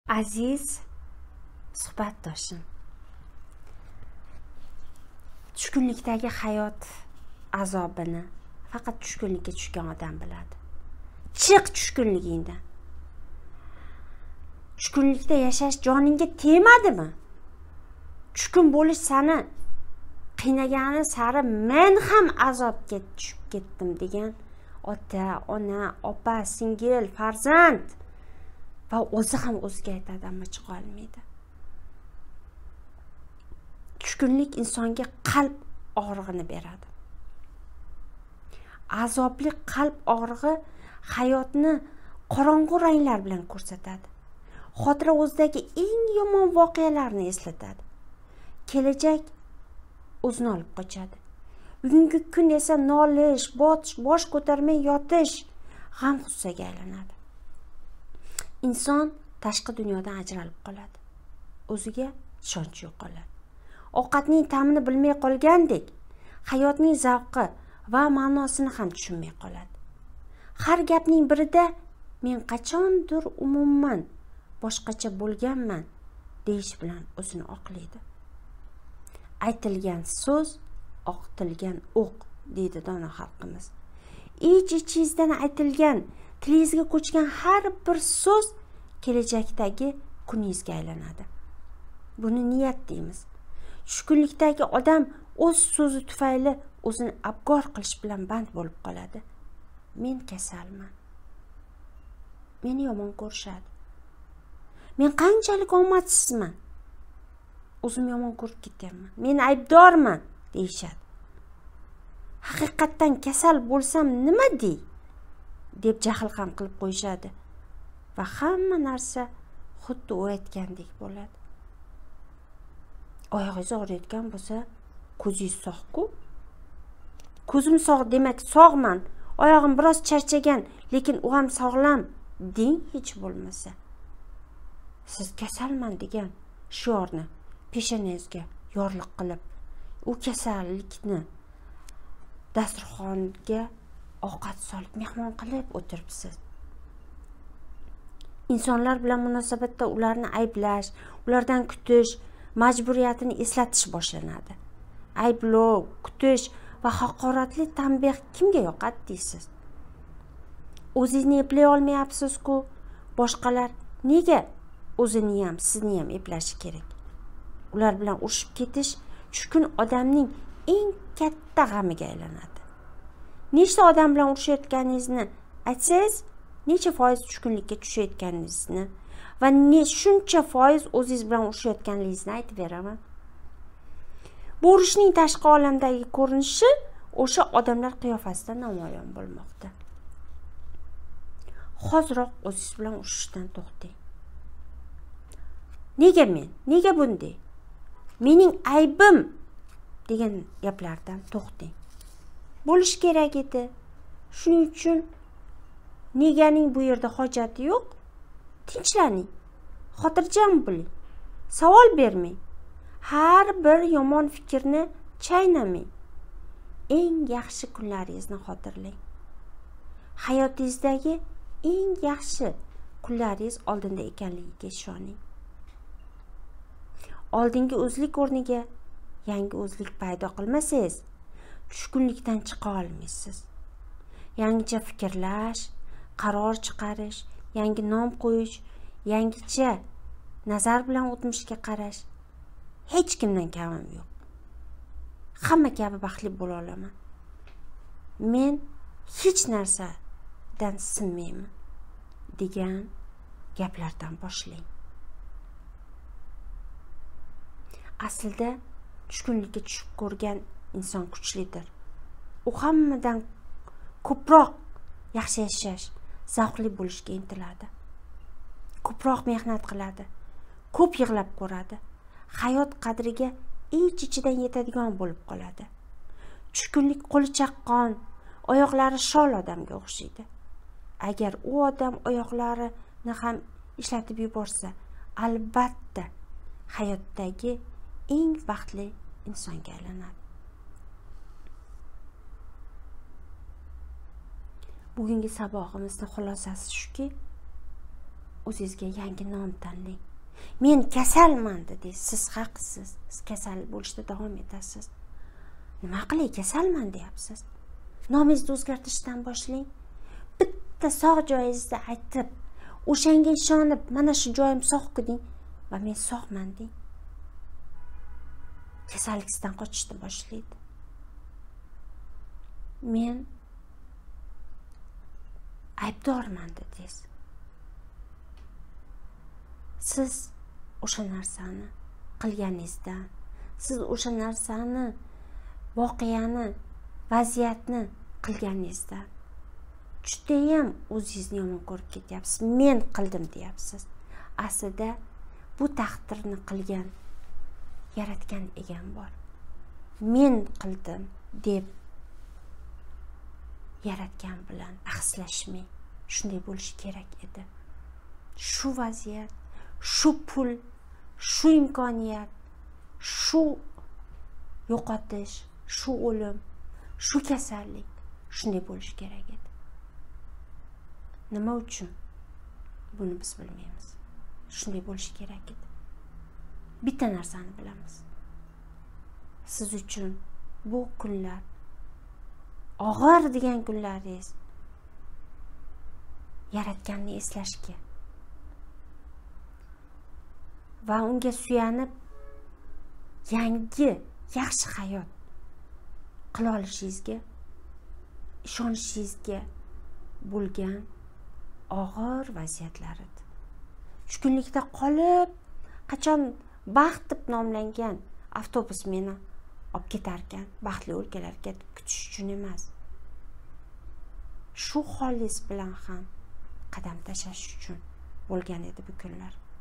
Aziz suhbatdoshim, tushkunlikdagi hayot azobini faqat tushkunlikka tushgan odam biladi. Chiq tushkunligingdan. Tushkunlikda yashash joningga tegmadimi? Tushkun bo'lish seni qiynagani sari men ham azobga tushib ketdim degan ota, ona, opa, singil, farzand va o'zi ham o'ziga aytadi, ammo chiqa olmaydi. Tushkunlik insonga qalb og'rig'ini beradi. Azobli qalb og'rig'i hayotni qorong'u ranglar bilan ko'rsatadi. Xotira o'zidagi eng yomon voqealarni eslatadi. Kelajak o'zini olib qochadi. Bugungi kun esa nolish, bosh ko'tarmay yotish g'am g'ussaga aylanadi. Inson tashqi dunyodan ajralib qoladi. O'ziga ishonch yo'qoladi. Ovqatning ta'mini bilmay qolgandek, hayotning zavqi va ma'nosini ham tushunmay qoladi. Har gapning birida men qachondir umuman boshqacha bo'lganman deyish bilan o'zini oqlaydi. Aytilgan so'z oqtilgan o'q deydi dono xalqimiz. Ich-ichingizdan aytilgan, tilingizga ko'chgan har bir so'z kelajakdagi kuningizga aylanadi. Buni niyat deymiz. Tushkunlikdagi odam o'z so'zi tufayli o'zini abgor qilish bilan band bo'lib qoladi. Men kasalman. Meni yomon ko'rishadi. Men qanchalik omadsizman. O'zim yomon ko'rib ketyapman. Men aybdorman deyishadi. Haqiqatdan kasal bo'lsam nima deb jahl ham qilib qo'yishadi va hamma narsa xuddi u aytgandek bo'ladi. Oyog'ingiz og'riyotgan bo'lsa, ko'zingiz sog'-ku. Ko'zim sog' demak sog'man. Oyog'im biroz charchagan, lekin u ham sog'lam deng hech bo'lmasa. Siz kasalman degan shiorni peshonangizga yorliq qilib, u kasallikni dasturxonga ovqat solib mehmon qilib o'tiribsiz. Insonlar bilan munosabatda ularni ayblash, ulardan kutish majburiyatini eslatish boshlanadi. Ayblov, kutish va haqoratli tanbeh kimga yoqadi deysiz? O'zingizni eplay olmayapsiz-ku, boshqalar nega o'zini ham, sizni ham eplashi kerak? Ular bilan urushib ketish tushkun odamning eng katta g'amiga aylanadi. Nechta odam bilan urushayotganingizni aytsangiz, necha foiz tushkunlikka tushayotganingizni va shuncha foiz o'zingiz bilan urushayotganingizni aytib beraman. Bu urushning tashqi olamdagi ko'rinishi o'sha odamlar qiyofasida namoyon bo'lmoqda. Hoziroq o'zingiz bilan urushishdan to'xtang. Nega men? Nega bunday? Mening aybim degan gaplardan to'xtang. Bo'lish kerak edi. Shuning uchun neganing bu yerda hojati yo'q. Tinchlaning. Xotirjam bo'ling. Savol bermang. Har bir yomon fikrni chaynamang. Eng yaxshi kunlaringizni xotirlang. Hayotingizdagi eng yaxshi kunlaringiz oldinda ekanligiga ishoning. Oldingi o'zlik o'rniga yangi o'zlik paydo qilmasangiz, tushkunlikdan chiqa olmaysiz. Yangicha fikrlash, qaror chiqarish, yangi nom qo'yish, yangicha nazar bilan o'tmishga qarash hech kimdan kamim yo'q. Hamma kabi baxtli bo'la olaman. Men hech narsadan sinmayman degan gaplardan boshlang. Aslida tushkunlikka tushib ko'rgan inson kuchlidir. U hammadan ko'proq yaxshi yashash, zavqli bo'lishga intiladi. Ko'proq mehnat qiladi. Ko'p yig'lab ko'radi. Hayot qadriga ich-ichidan yetadigan bo'lib qoladi. Tushkunlik qo'li chaqqon, oyoqlari shol odamga o'xshaydi. Agar u odam oyoqlarini ham ishlatib yuborsa, albatta hayotdagi eng baxtli insonga aylanadi. Bugungi saboqimizning xulosasi shuki, o'zingizga yangi nom tanlang. Men kasalman dedingiz, siz haqsiz. Siz kasal bo'lishda davom etasiz. Nima qilay, kasalman deyapsiz. Nomingizni o'zgartirishdan boshlang. Bitta sog' joyingizda aytib, o'shanga ishonib, mana shu joyim sog'-ku deng va men sog'man deng. Kasallik sizdan qochishni boshlaydi. Men aybdorman dedingiz. Siz o'sha narsani qilganingizdan, siz o'sha narsani, voqeani, vaziyatni qilganingizdan judayam o'zingizni yomon ko'rib ketyapsiz. Men qildim deyapsiz. Aslida bu taqdirni qilgan, yaratgan egam bor. Men qildim deb yaratgan bilan bahslashmang. Shunday bo'lishi kerak edi. Shu vaziyat, shu pul, shu imkoniyat, shu yo'qotish, shu o'lim, shu kasallik shunday bo'lishi kerak edi. Nima uchun? Buni biz bilmaymiz. Shunday bo'lishi kerak edi. Bitta narsani bilamiz. Siz uchun bu kunlar, og'ir degan kunlaringiz yaratganni eslashga va unga suyanib yangi, yaxshi hayot qila olishingizga, ishonishingizga bo'lgan og'ir vaziyatlar edi. Tushkunlikda qolib, qachon baxt deb nomlangan avtobus meni olib ketar ekan, baxtli o'lkalarga kutish uchun emas. Shu holingiz bilan ham qadam tashlash uchun bo'lgan edi bu kunlar.